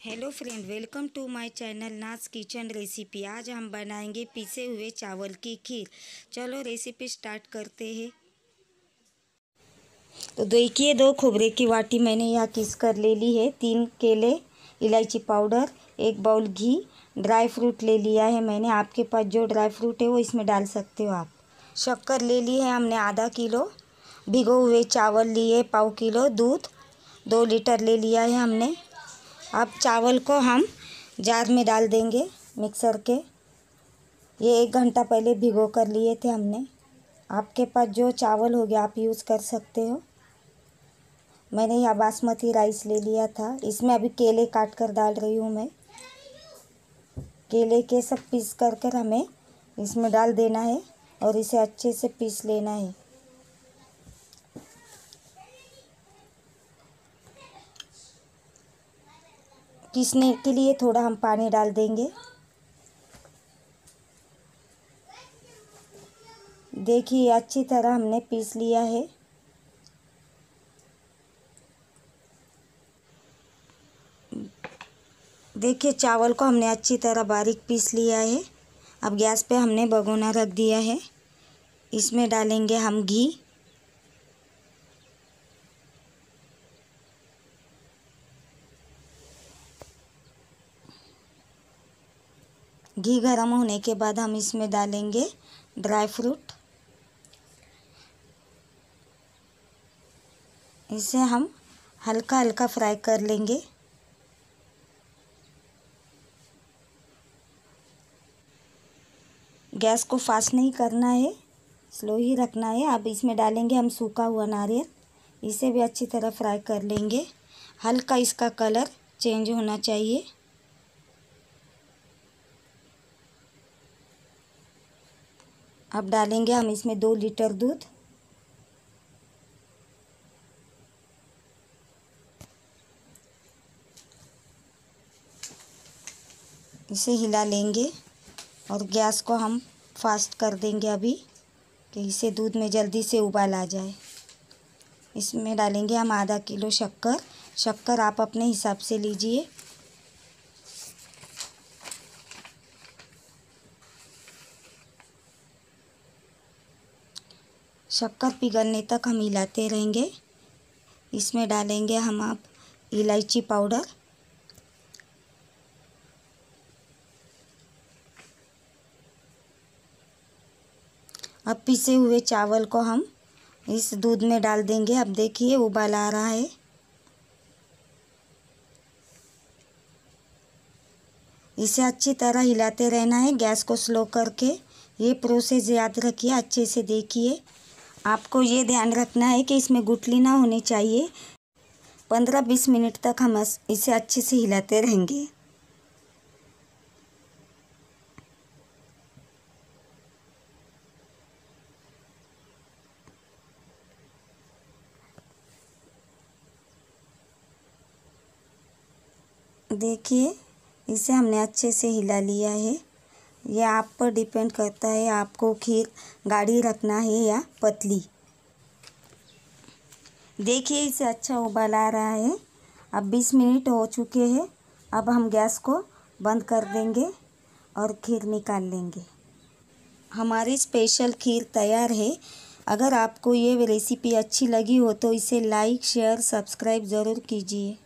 Hello friend, welcome to my channel Naaz kitchen recipe. आज हम बनाएंगे पिसे हुए चावल की खीर। चलो रेसिपी स्टार्ट करते हैं। तो देखिए, 2 खोबरे की वाटी मैंने यहाँ किस कर ले ली है। 3 केले, इलायची पाउडर, 1 बाउल घी, ड्राई फ्रूट ले लिया है मैंने। आपके पास जो ड्राई फ्रूट है वो इसमें डाल सकते हो आप। शक्कर ले ली है हमने आधा किलो। भिगो हुए चावल लिए पाव किलो। दूध 2 लीटर ले लिया है हमने। अब चावल को हम जार में डाल देंगे मिक्सर के। ये 1 घंटा पहले भिगो कर लिए थे हमने। आपके पास जो चावल हो गया आप यूज़ कर सकते हो। मैंने यहाँ बासमती राइस ले लिया था। इसमें अभी केले काट कर डाल रही हूँ मैं। केले के सब पीस कर हमें इसमें डाल देना है और इसे अच्छे से पीस लेना है। पीसने के लिए थोड़ा हम पानी डाल देंगे। देखिए, अच्छी तरह हमने पीस लिया है। देखिए, चावल को हमने अच्छी तरह बारीक पीस लिया है। अब गैस पे हमने भगोना रख दिया है। इसमें डालेंगे हम घी। घी गर्म होने के बाद हम इसमें डालेंगे ड्राई फ्रूट। इसे हम हल्का हल्का फ्राई कर लेंगे। गैस को फास्ट नहीं करना है, स्लो ही रखना है। अब इसमें डालेंगे हम सूखा हुआ नारियल। इसे भी अच्छी तरह फ्राई कर लेंगे। हल्का इसका कलर चेंज होना चाहिए। अब डालेंगे हम इसमें 2 लीटर दूध। इसे हिला लेंगे और गैस को हम फास्ट कर देंगे अभी, कि इसे दूध में जल्दी से उबाल आ जाए। इसमें डालेंगे हम आधा किलो शक्कर। शक्कर आप अपने हिसाब से लीजिए। शक्कर पिघलने तक हम हिलाते रहेंगे। इसमें डालेंगे हम आप इलायची पाउडर। अब पिसे हुए चावल को हम इस दूध में डाल देंगे। अब देखिए, उबाल आ रहा है। इसे अच्छी तरह हिलाते रहना है, गैस को स्लो करके। ये प्रोसेस याद रखिए, अच्छे से देखिए। आपको ये ध्यान रखना है कि इसमें गुठली ना होनी चाहिए। 15-20 मिनट तक हम इसे अच्छे से हिलाते रहेंगे। देखिए, इसे हमने अच्छे से हिला लिया है। यह आप पर डिपेंड करता है, आपको खीर गाढ़ी रखना है या पतली। देखिए, इसे अच्छा उबाल आ रहा है। अब 20 मिनट हो चुके हैं। अब हम गैस को बंद कर देंगे और खीर निकाल लेंगे। हमारी स्पेशल खीर तैयार है। अगर आपको ये रेसिपी अच्छी लगी हो तो इसे लाइक, शेयर, सब्सक्राइब ज़रूर कीजिए।